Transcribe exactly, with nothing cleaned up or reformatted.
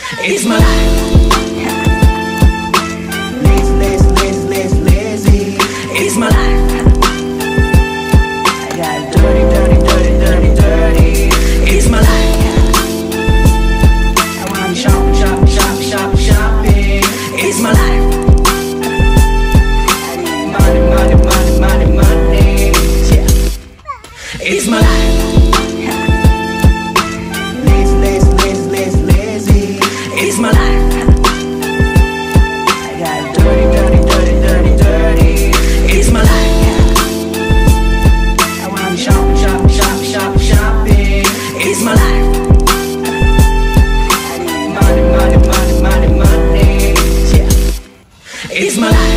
It's my life. Lazy, lazy, lazy, lazy, lazy. It's my life. I got dirty, dirty, dirty, dirty, dirty. It's my life. I wanna shop, shop, shop, shop, shopping. It's my life. I need money, money, money, money, money. Yeah. It's my life. Lazy, lazy, lazy, lazy, lazy. It's my life. I got dirty, dirty, dirty, dirty, dirty. It's my life. I wanna shop, shop, shop, shop, shopping. It's my life. I need money, money, money, money, money. Yeah. It's my life.